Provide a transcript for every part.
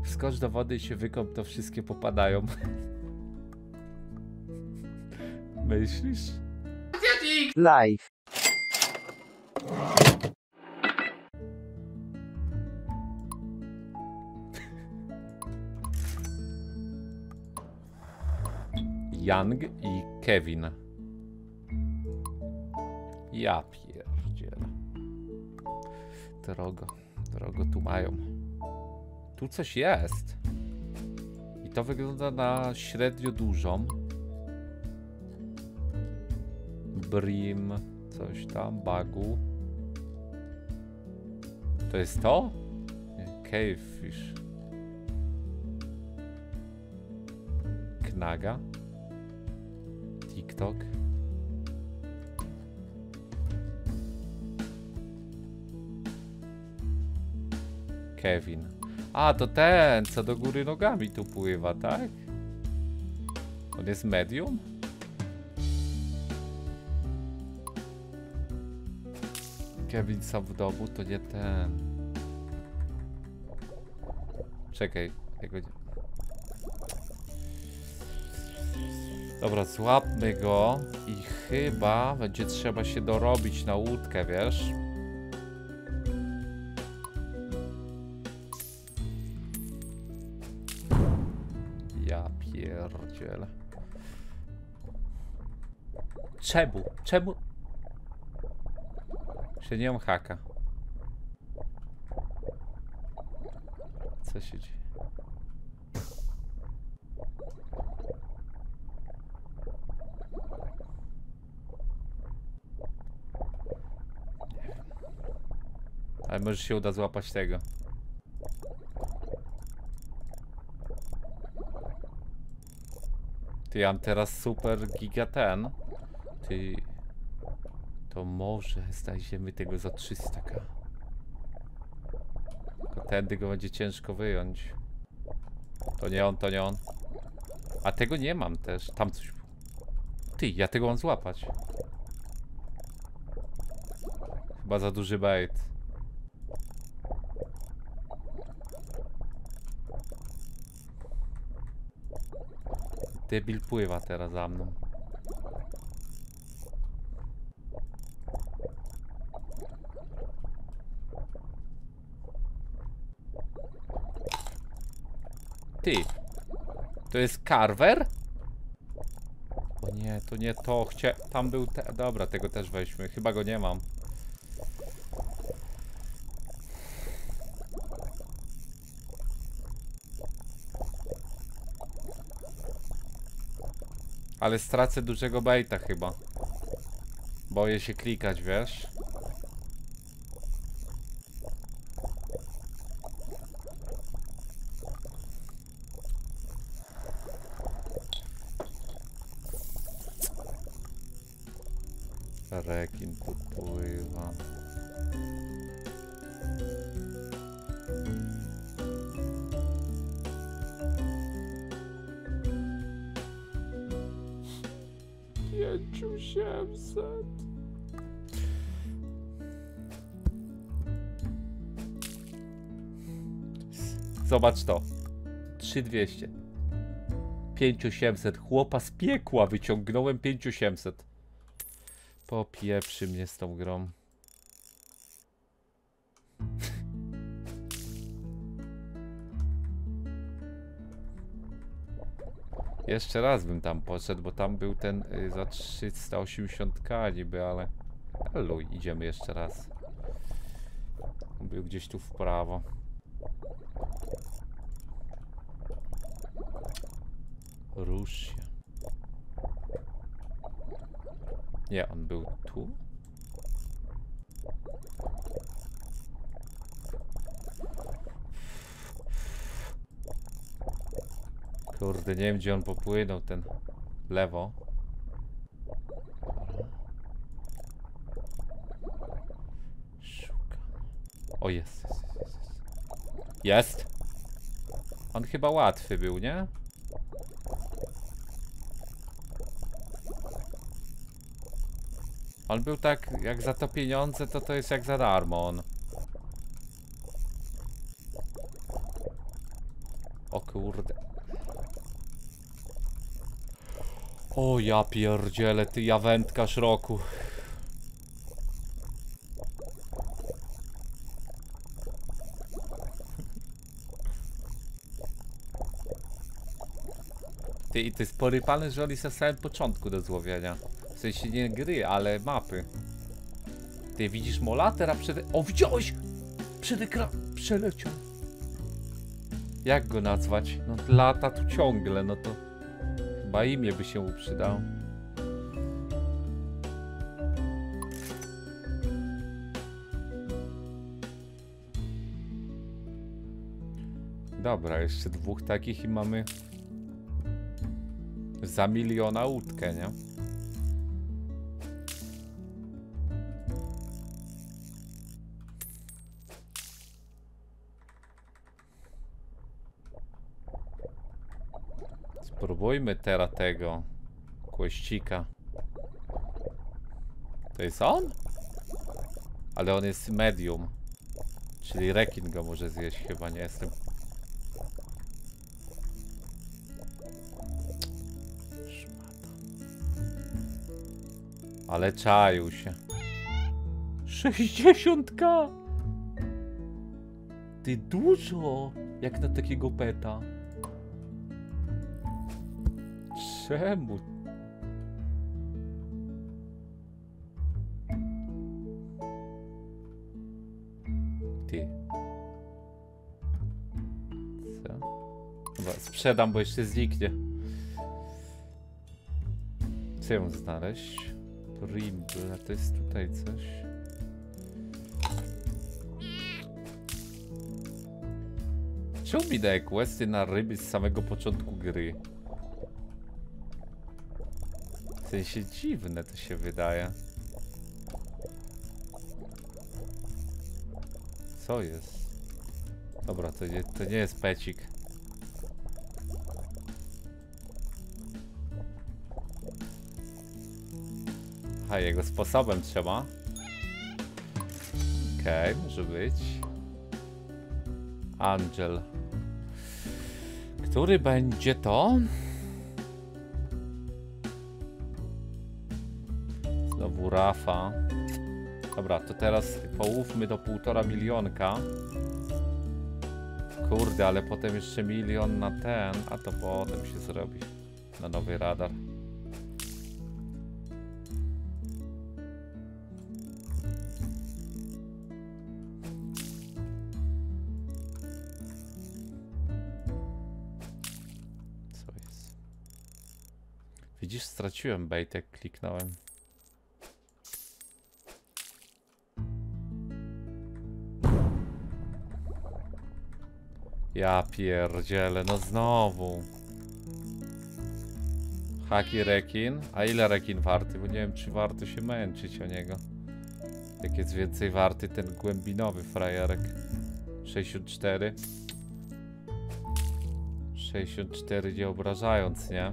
Wskocz do wody i się wykąp, to wszystkie popadają. Myślisz? Live. Young i Kevin. Ja pierdzielę. Drogo tu mają. Tu coś jest. I to wygląda na średnio dużą. Brim, coś tam, bagu. To jest to? Cavefish. Knaga. TikTok. Kevin. A, to ten, co do góry nogami tu pływa, tak? On jest medium? Kevin sam w domu, to nie ten. Czekaj, jego nie... Dobra, złapmy go i chyba będzie trzeba się dorobić na łódkę, wiesz? Ja pierdzielę. Czemu? Jeszcze nie mam haka. Co się dzieje? Ale może się uda złapać tego. Ty, ja mam teraz super giga ten. Ty... To może znajdziemy tego za 300k. Tylko tędy go będzie ciężko wyjąć. To nie on, to nie on. A tego nie mam też. Tam coś było. Ty, ja tego mam złapać. Chyba za duży bait. Debil pływa teraz za mną. Ty. To jest Carver? O nie, to nie to. Tam był te... Dobra, tego też weźmy. Chyba go nie mam. Ale stracę dużego baita chyba. Boję się klikać, wiesz? Rekin tu pływa. Pięciu 700. Zobacz to. 3200. 5800. Chłopa z piekła wyciągnąłem 5800. Popieprzy mnie z tą grą. Jeszcze raz bym tam poszedł, bo tam był ten za 380k niby, ale... Luj, idziemy jeszcze raz. Był gdzieś tu w prawo. Rusz się. Nie, on był tu? Kurde, nie wiem gdzie on popłynął, ten lewo. Szukam. O, jest. Jest! On chyba łatwy był, nie? On był tak, jak za to pieniądze, to jest jak za darmo on. O kurde. O ja pierdzielę, ty ja wędkarz roku. Ty, i to jest porypane, że on jest na samym początku do złowienia. W sensie nie gry, ale mapy. Ty widzisz molatera przed... O, widziałeś! Przed ekranem przeleciał. Jak go nazwać? No lata tu ciągle, no to... Chyba imię by się mu przydało. Dobra, jeszcze dwóch takich i mamy... Za 1 miliona łódkę, nie? Spróbujmy teraz tego kłeścika. To jest on? Ale on jest medium. Czyli rekin go może zjeść, chyba nie jestem. Ale czaił się. 60k! Ty dużo! Jak na takiego peta. Czemu? Ty. Co? Chyba sprzedam, bo jeszcze zniknie. Co ją znaleźć? Rimble, to jest tutaj coś. Czemu mi daje questy na ryby z samego początku gry? W sensie dziwne to się wydaje. Co jest? Dobra, to nie jest pecik. A jego sposobem trzeba. Okej, może być. Angel. Który będzie to? Znowu Rafa. Dobra, to teraz połówmy do 1,5 milionka. Kurde, ale potem jeszcze 1 milion na ten, a to potem się zrobi. Na nowy radar. Widzisz, straciłem bait, jak kliknąłem. Ja pierdzielę, no znowu. Haki rekin. A ile rekin warty? Bo nie wiem, czy warto się męczyć o niego. Jak jest więcej warty ten głębinowy frajerek. 64. 64 nie obrażając, nie?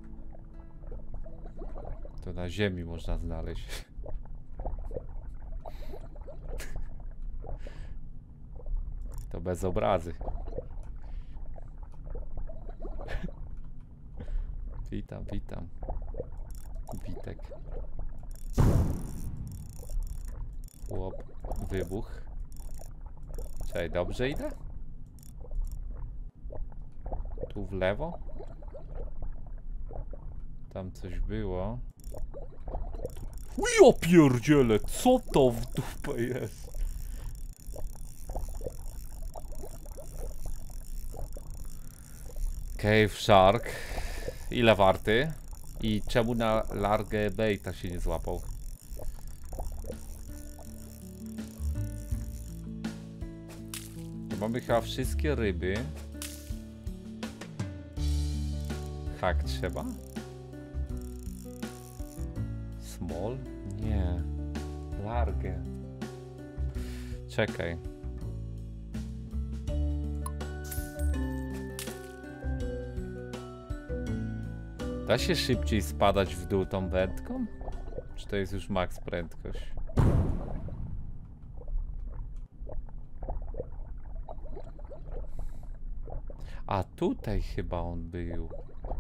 To na ziemi można znaleźć. To bez obrazy. Witam, witam. Witek. Chłop. Wybuch. Czekaj, dobrze idę? Tu w lewo? Tam coś było. Ja pierdzielę, co to w dupę jest? Cave Shark. Ile warty? I czemu na largę baita się nie złapał? To mamy chyba wszystkie ryby. Hak trzeba? Small? Nie. Largę. Czekaj. Da się szybciej spadać w dół tą wędką? Czy to jest już max prędkość? A tutaj chyba on był.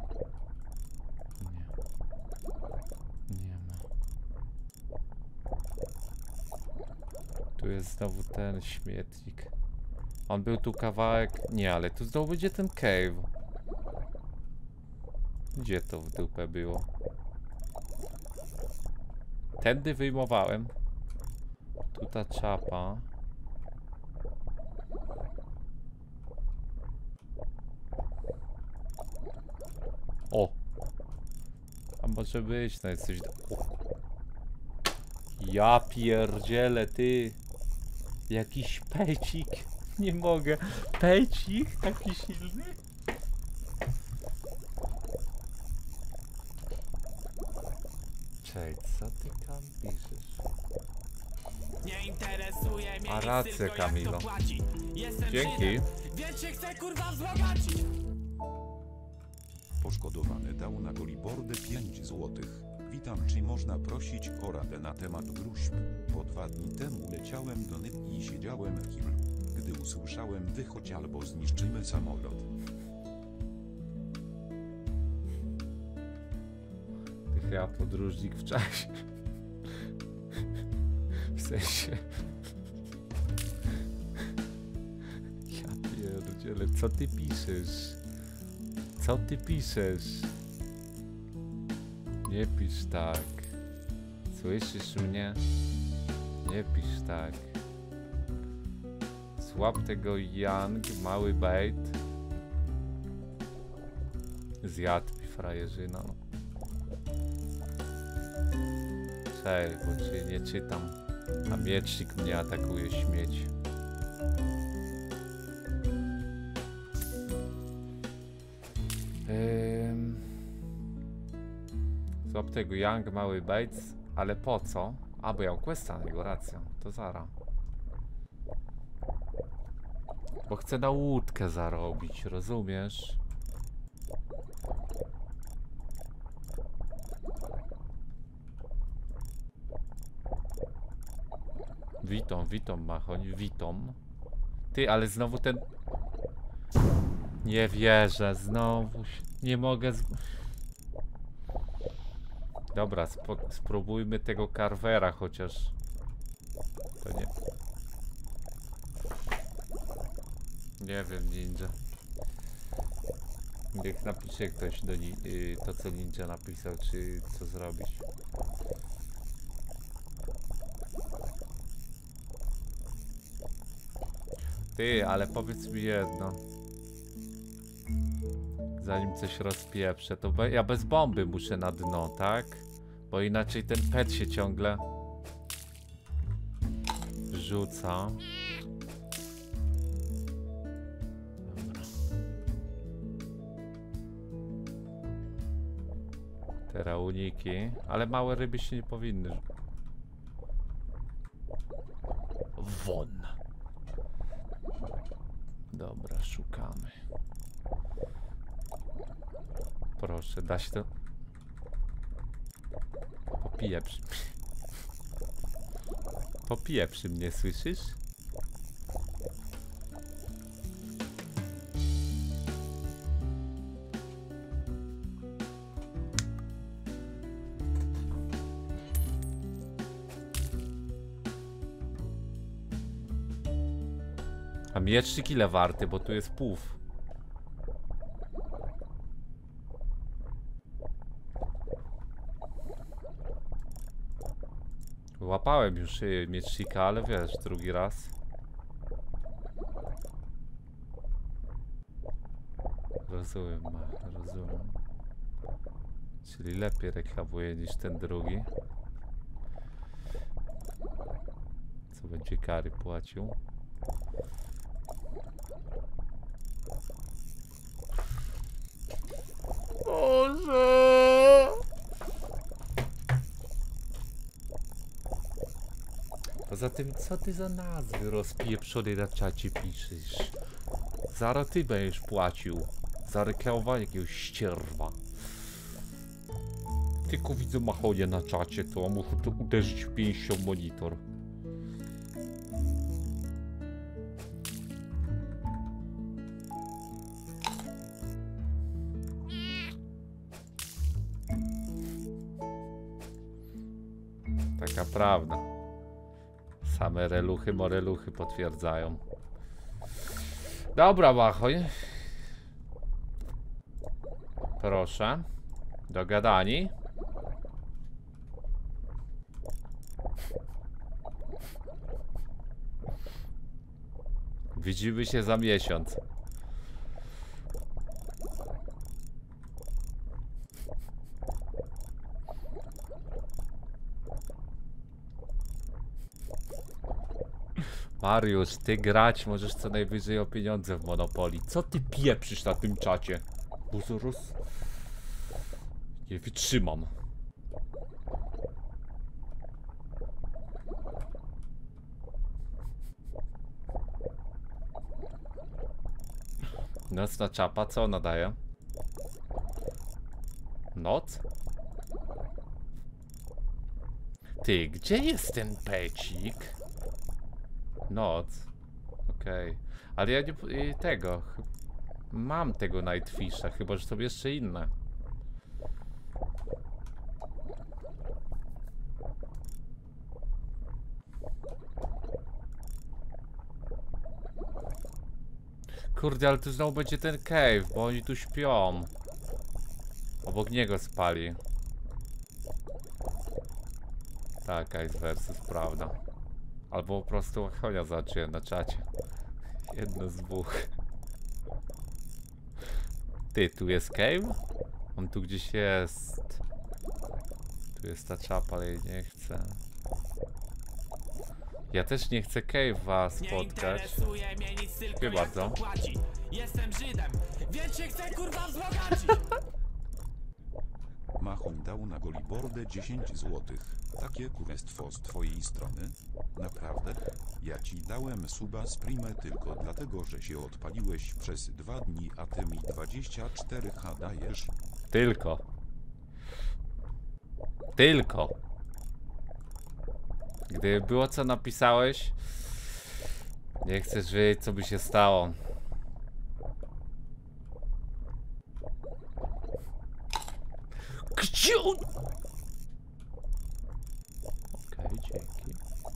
Nie. Nie ma. Tu jest znowu ten śmietnik. On był tu kawałek... Nie, ale tu znowu będzie ten cave. Gdzie to w dupę było? Tędy wyjmowałem. Tu ta czapa. O! A może być, no jest coś... O. Ja pierdzielę, ty! Jakiś pecik. Nie mogę. Pecik? Taki silny? Czekaj, co ty tam piszesz? Nie interesuje mnie A nic, rację, tylko jak Kamilo. to płaci. Jestem Dzięki. Żydem, więc się chcę kurwa wzbogacić. Poszkodowany dał na golibordę 5 złotych. Witam, czy można prosić o radę na temat gruźb? Bo 2 dni temu leciałem do Nypki i siedziałem w kiblu. Gdy usłyszałem wychodź albo zniszczymy samolot. Ty chyba podróżnik w czasie. W sensie... Ja pierdzielę, co ty piszesz? Co ty piszesz? Nie pisz tak. Słyszysz mnie? Nie pisz tak. Złap tego Yang, mały bait. Zjadł mi frajerzyna. Cześć, bo cię nie czytam. A miecznik mnie atakuje, śmieć. Złap tego Yang, mały Bates, ale po co? A, bo ja mam questa na jego, racja. To zara. Bo chcę na łódkę zarobić, rozumiesz? Witom, Machoń, witom. Ty, ale znowu ten... Nie wierzę, znowu nie mogę... Dobra, spróbujmy tego Carvera chociaż. To nie... Nie wiem, ninja. Niech napisze ktoś do to, co ninja napisał, czy co zrobić. Ty, ale powiedz mi jedno. Zanim coś rozpieprzę, to ja bez bomby muszę na dno, tak? Bo inaczej ten pet się ciągle rzuca. Dobra. Teraz uniki, ale małe ryby się nie powinny. Won. Dobra, szukamy. Proszę, da się to... Popieprz. Popieprzy mnie, słyszysz? A miecznik ile warty, bo tu jest pów. Łapałem już miecznika, ale wiesz, drugi raz. Rozumiem, rozumiem. Czyli lepiej reklamuje niż ten drugi. Co będzie kary płacił? Boże! Poza tym, co ty za nazwy rozpieprzone na czacie piszesz? Zaraz ty będziesz płacił za reklamowanie jakiegoś ścierwa. Tylko widzę machonie na czacie, to muszę to uderzyć pięścią w monitor. Taka prawda. Same reluchy, moreluchy potwierdzają. Dobra, Machoń. Proszę. Dogadani. Widzimy się za miesiąc. Mariusz, ty grać możesz co najwyżej o pieniądze w Monopolii. Co ty pieprzysz na tym czacie? Bo zaraz nie wytrzymam. Nocna czapa, co ona daje? Noc? Ty, gdzie jest ten pecik? Noc. Okej. Ale ja nie... tego... Mam tego Nightfisha, chyba że są jeszcze inne. Kurde, ale tu znowu będzie ten cave, bo oni tu śpią. Obok niego spali. Tak, Ice versus, prawda. Albo po prostu Machonia zacząłem na czacie. Jedno z dwóch. Ty, tu jest cave? On tu gdzieś jest. Tu jest ta czapa, ale jej nie chcę. Ja też nie chcę cave'a spotkać. Dziękuję bardzo. Jestem Żydem, więc się chcę kurwa wzbogacić. Machoń dał na Golibordę 10 złotych. Takie kurestwo z twojej strony? Naprawdę? Ja ci dałem suba z Prime tylko dlatego, że się odpaliłeś przez 2 dni, a ty mi 24H dajesz? Tylko. Tylko. Gdyby było co napisałeś, nie chcesz wiedzieć co by się stało. Gdzie on? Okej, dzięki.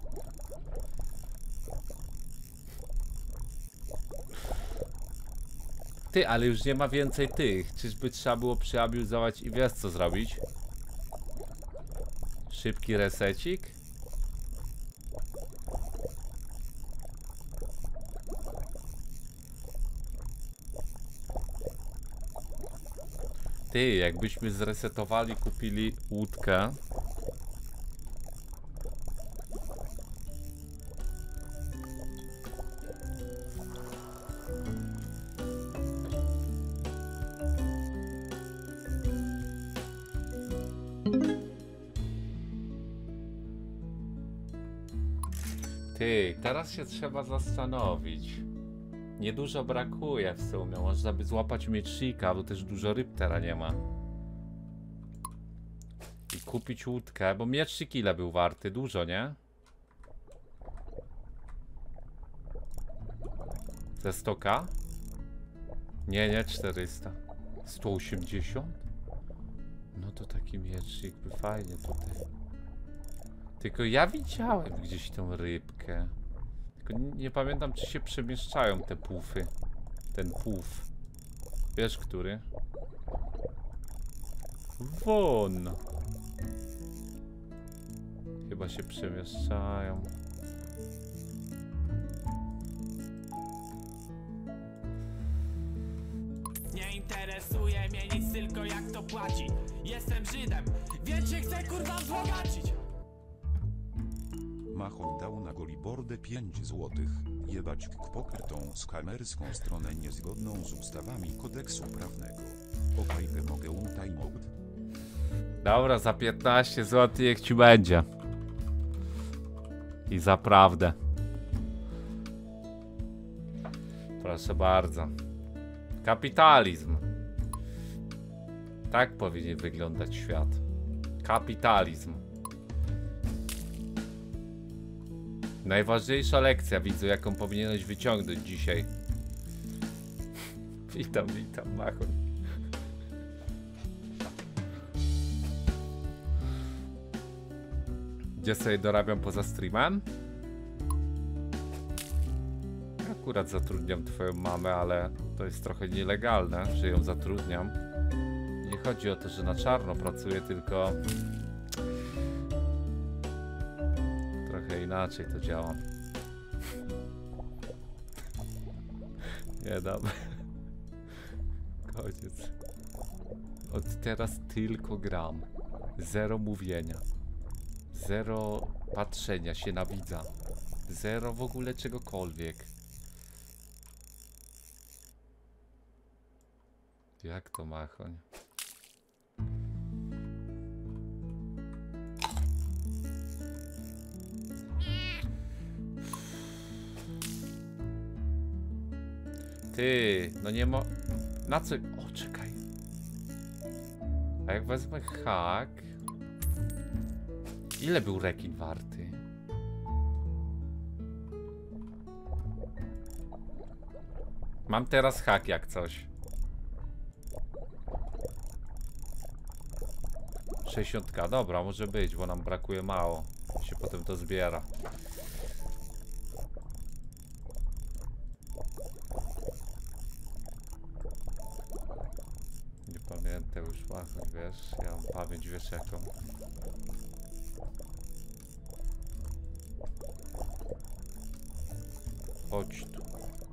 Ty, ale już nie ma więcej tych. Czyżby trzeba było przeabuzować i wiesz co zrobić? Szybki resecik? Ty, jakbyśmy zresetowali, kupili łódkę. Ty, teraz się trzeba zastanowić. Niedużo brakuje w sumie. Można by złapać mieczyka, bo też dużo ryb teraz nie ma. I kupić łódkę, bo mieczyk ile był warty? Dużo, nie? Ze 100k? Nie, 400. 180? No to taki mieczyk by fajnie tutaj. Tylko ja widziałem gdzieś tą rybkę. Tylko nie pamiętam, czy się przemieszczają te pufy. Ten puf. Wiesz, który? Won. Chyba się przemieszczają. Nie interesuje mnie nic, tylko jak to płaci. Jestem Żydem, więc się chcę kurwa wzbogacić. Machoń dał na Golibordę 5 złotych. Jebać Poker tą skamerską stronę niezgodną z ustawami kodeksu prawnego. Okejkę mogę timeout. Dobra, za 15 zł jak ci będzie. I za prawdę. Proszę bardzo. Kapitalizm. Tak powinien wyglądać świat. Kapitalizm. Najważniejsza lekcja, widzu, jaką powinieneś wyciągnąć dzisiaj. Witam, Machoń. Gdzie sobie dorabiam poza streamem? Akurat zatrudniam twoją mamę, ale to jest trochę nielegalne, że ją zatrudniam. Nie chodzi o to, że na czarno pracuję, tylko trochę inaczej to działa. Nie dam. Koniec. Od teraz tylko gram. Zero mówienia. Zero patrzenia się na widza. Zero w ogóle czegokolwiek. Jak to machoń? Ty, no nie mo... Na co... O, czekaj. A jak wezmę hak... Ile był rekin warty? Mam teraz hak jak coś. 60k, dobra, może być, bo nam brakuje mało. Się potem to zbiera. Nie pamiętam już, machoń, wiesz, ja mam pamięć, wiesz jaką. Chodź tu.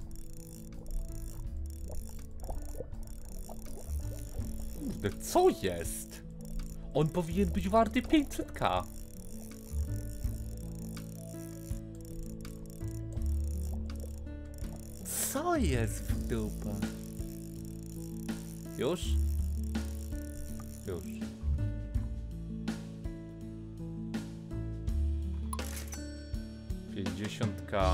Kurde, co jest? On powinien być warty 500k. Co jest w dupę? Już? Już. $50k.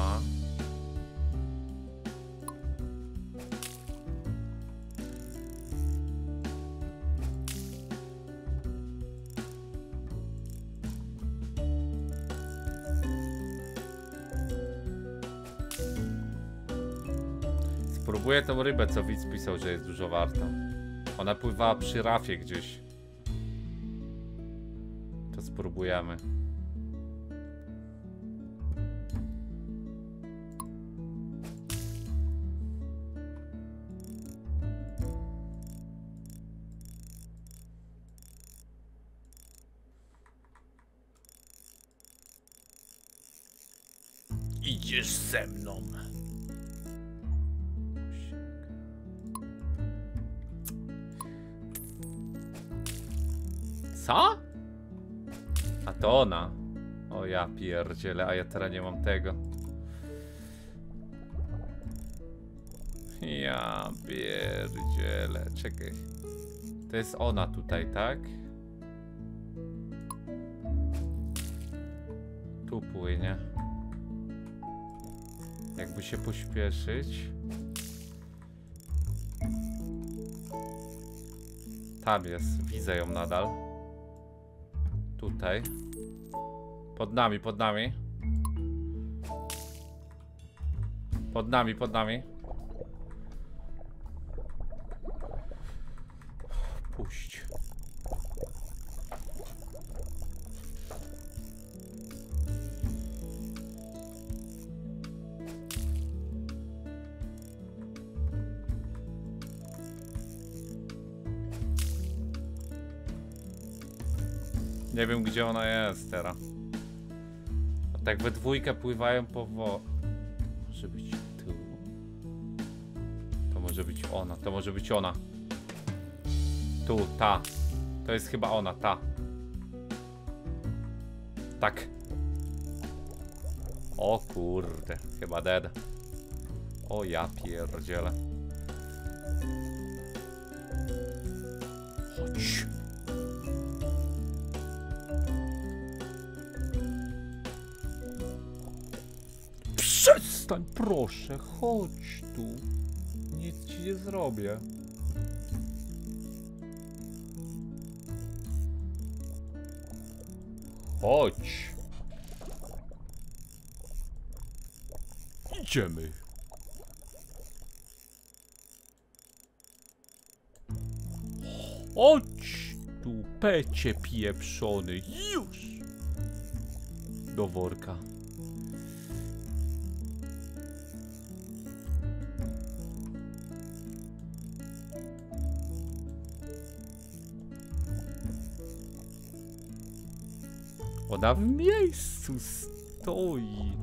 Spróbuję tą rybę, co widz pisał, że jest dużo warta. Ona pływała przy rafie gdzieś. To spróbujemy. Idziesz ze mną. Co? A to ona. O ja pierdzielę, a ja teraz nie mam tego. Ja pierdzielę, czekaj. To jest ona tutaj, tak? Tu płynie. Jakby się pośpieszyć. Tam jest, widzę ją nadal. Tutaj. Pod nami, pod nami. Pod nami, pod nami. Puść. Nie wiem, gdzie ona jest teraz. A tak we dwójkę pływają po Może być tu. To może być ona, to może być ona. Tu, ta. To jest chyba ona, ta. Tak. O kurde, chyba dead. O ja pierdzielę. Chodź. Przestań, proszę, chodź tu. Nic ci nie zrobię. Chodź. Idziemy. Chodź tu, pecie pieprzony, już. Do worka. Ona w miejscu stoi.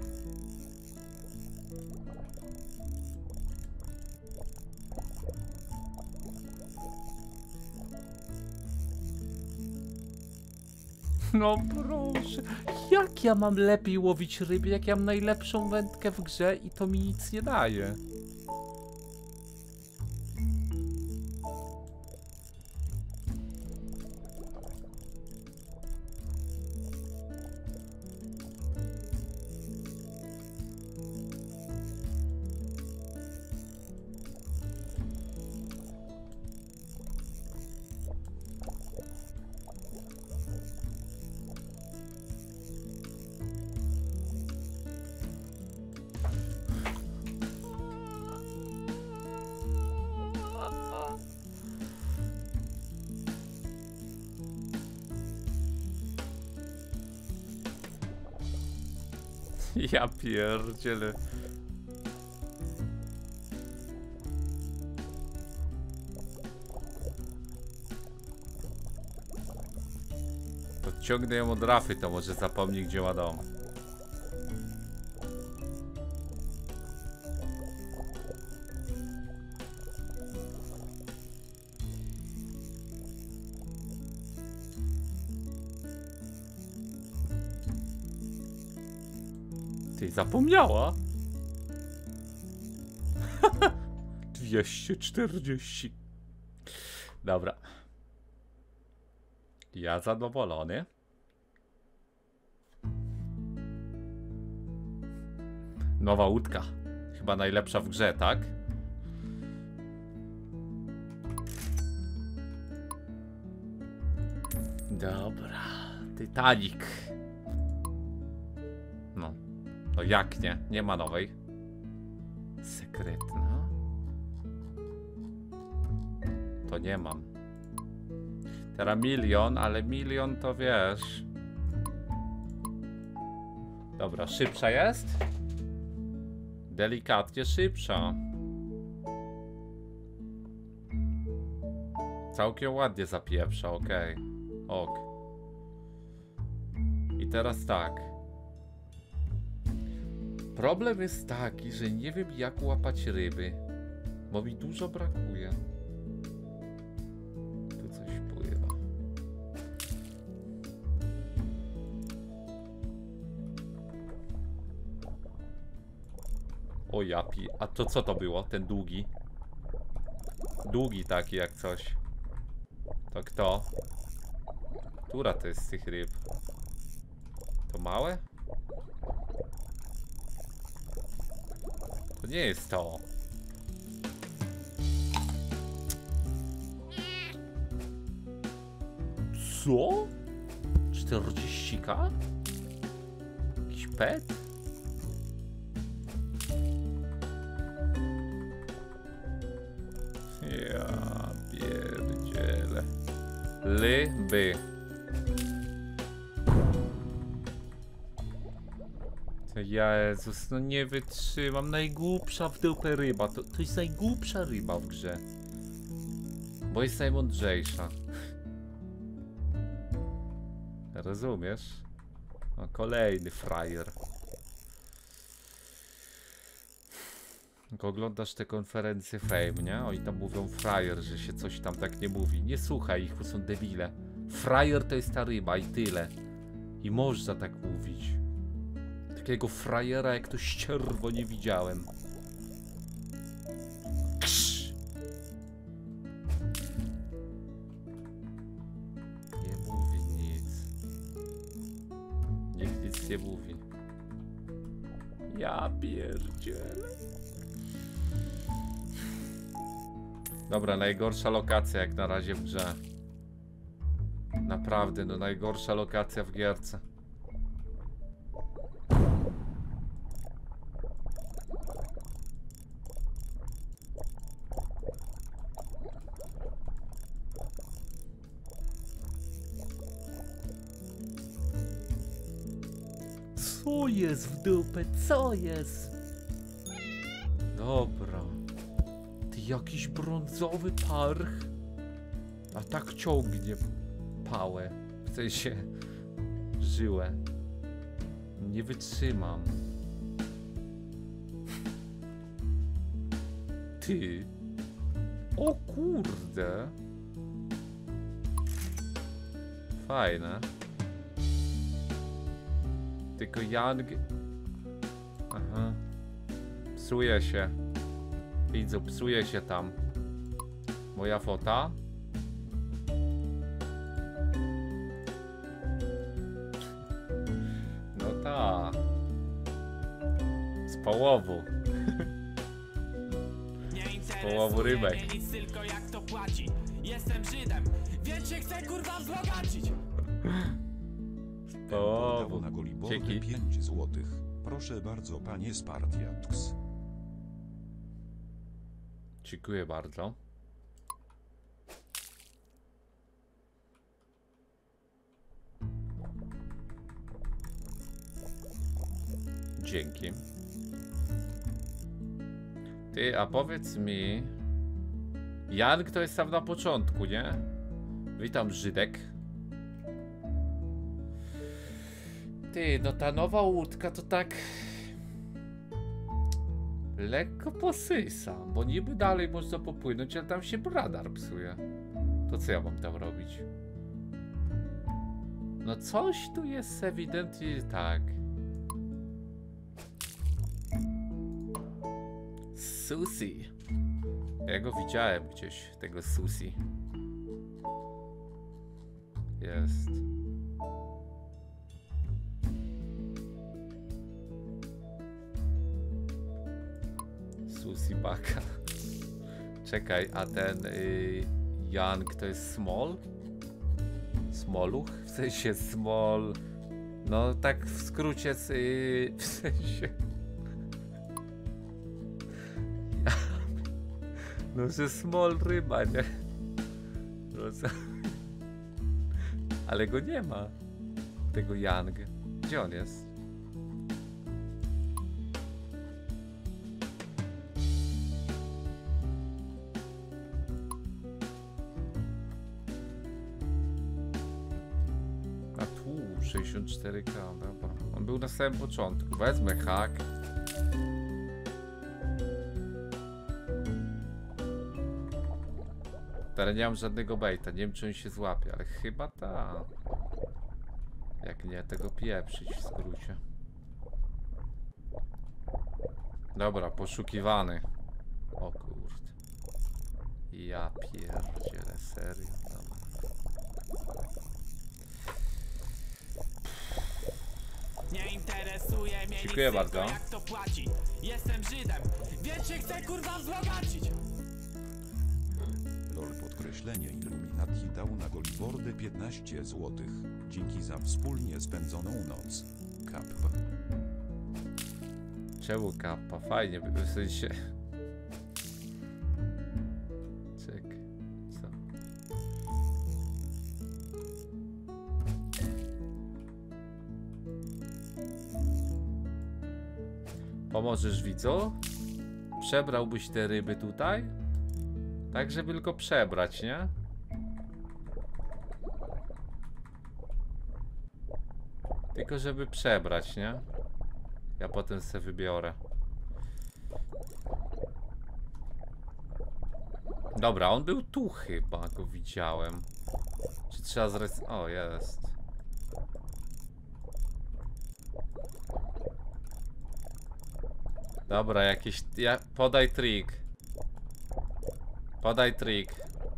No proszę, jak ja mam lepiej łowić ryby, jak ja mam najlepszą wędkę w grze i to mi nic nie daje. Ja pierdzielę. Podciągnę ją od rafy, to może zapomni, gdzie ma dom. Ty, zapomniała? 240. Dobra. Ja zadowolony. Nowa łódka. Chyba najlepsza w grze, tak? Dobra. Titanic. No. No jak nie? Nie ma nowej. Sekretna. To nie mam. Teraz milion, ale milion to wiesz. Dobra, szybsza jest? Delikatnie szybsza. Całkiem ładnie zapieprza, okej. Ok. I teraz tak. Problem jest taki, że nie wiem, jak łapać ryby, bo mi dużo brakuje. Tu coś pływa. O japi, a to co to było? Ten długi? Długi taki jak coś. To kto? Która to jest z tych ryb? To małe? To nie jest to. Co? 40k? Jakiś pet? Ja pierdzielę. Ryby. Jezus, no nie wytrzymam. Najgłupsza w dupę ryba. To jest najgłupsza ryba w grze. Bo jest najmądrzejsza. Rozumiesz? No, kolejny frajer. Jak oglądasz te konferencje Fame, nie? Oni tam mówią frajer, że się coś tam tak nie mówi. Nie słuchaj ich, bo są debile. Frajer to jest ta ryba i tyle. I można tak mówić. Takiego frajera jak to ścierwo nie widziałem. Ksz. Nie mówi nic. Nikt nic nie mówi. Ja pierdzielę. Dobra, najgorsza lokacja jak na razie w grze. Naprawdę, no najgorsza lokacja w gierce. Co jest w dupę? Co jest? Dobra. Ty jakiś brązowy parch. A tak ciągnie pałę. W sensie żyłę. Nie wytrzymam. Ty. O kurde. Fajne. Tylko Yang... Aha. Psuje się. Widzę, psuje się tam. Moja fota. No ta. Z połowu. Nie Połowu rybek. interesuje mnie nic, tylko jak to płaci. Jestem Żydem, więc się chcę kurwa wzbogacić. Dał na Golibordę Dzięki. 5 złotych. Proszę bardzo, panie Spartiax. Dziękuję bardzo. Dzięki. Ty, a powiedz mi... Yang to jest tam na początku, nie? Witam, Żydek. Ty, no ta nowa łódka to tak... lekko posysa, bo niby dalej można popłynąć, ale tam się radar psuje. To co ja mam tam robić? No coś tu jest ewidentnie tak. Susi. Ja go widziałem gdzieś, tego Susi. Jest. Susi baka. Czekaj, a ten Yang to jest Small? Smoluch? W sensie Small... No tak w skrócie w sensie... No że Small ryba, nie? No, ale go nie ma. Tego Yang. Gdzie on jest? A tu 64K, dobra. On był na samym początku. Wezmę hak. Teraz nie mam żadnego baita, nie wiem czy on się złapie, ale chyba ta. Jak nie, tego pieprzyć w skrócie. Dobra, poszukiwany. O kurde. Ja pierdzielę, serio. Dobra. Nie interesuje mnie Dziękuję nic, bardzo. tylko jak to płaci. Jestem Żydem, więc się chcę kurwa wzbogacić. LOL podkreślenie Illuminati dał na Golibordę 15 złotych. Dzięki za wspólnie spędzoną noc. Kappa. Czemu kappa? Fajnie, w sensie... Czek. Co? Pomożesz widzu? Przebrałbyś te ryby tutaj? Tak, żeby tylko przebrać, nie? Tylko żeby przebrać, nie? Ja potem se wybiorę. Dobra, on był tu chyba, go widziałem. Czy trzeba O, jest. Dobra, jakieś... Podaj trik. Podaj trik.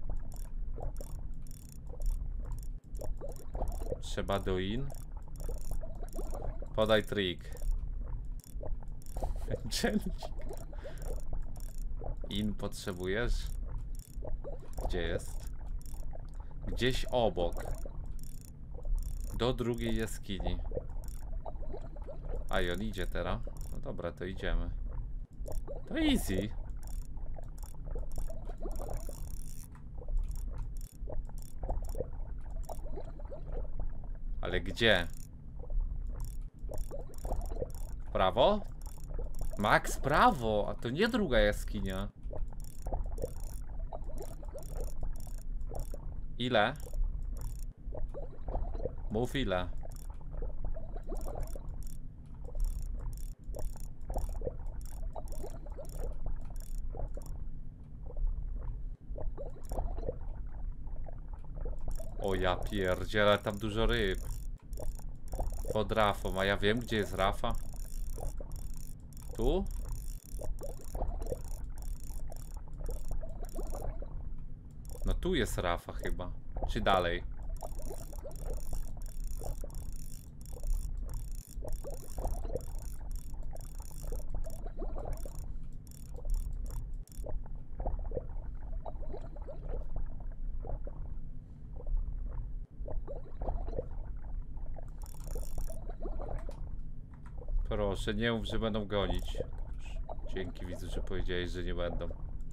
Trzeba do in. Podaj trik. In potrzebujesz? Gdzie jest? Gdzieś obok. Do drugiej jaskini. A i on idzie teraz. No dobra, to idziemy. To easy. Ale gdzie? Prawo? Max, prawo! A to nie druga jaskinia. Ile? Mów ile. O ja pierdzielę, tam dużo ryb. Pod rafą, a ja wiem gdzie jest rafa. Tu? No tu jest rafa chyba. Czy dalej? Proszę, nie mów, że będą gonić. Dzięki, widzę, że powiedziałeś, że nie będą.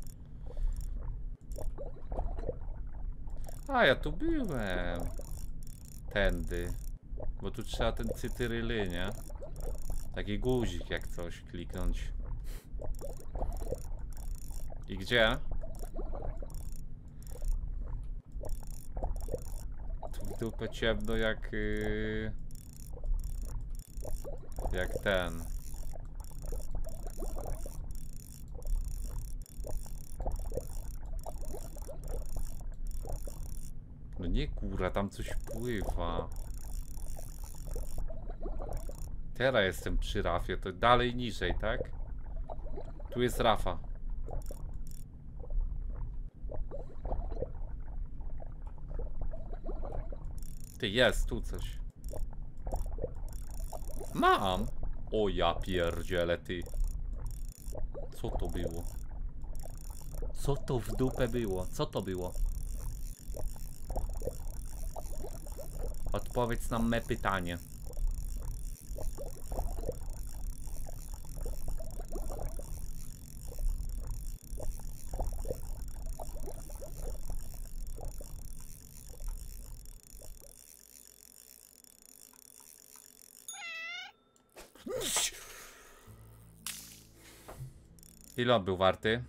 A, ja tu byłem. Tędy. Bo tu trzeba ten cytyryly, nie? Taki guzik jak coś kliknąć. I gdzie? Tu w dupę ciemno jak... jak ten. No nie kurwa, tam coś pływa. Teraz jestem przy rafie, to dalej niżej, tak? Tu jest rafa. Ty, jest tu coś. Mam! O ja pierdzielę, ty. Co to było? Co to w dupę było? Co to było? Odpowiedz na me pytanie. Ile on był warty?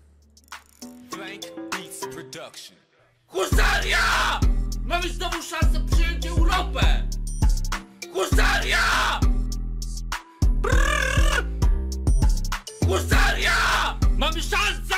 Husaria! Mamy znowu szansę przyjąć Europę! Husaria! Brrr! Husaria! Mamy szansę!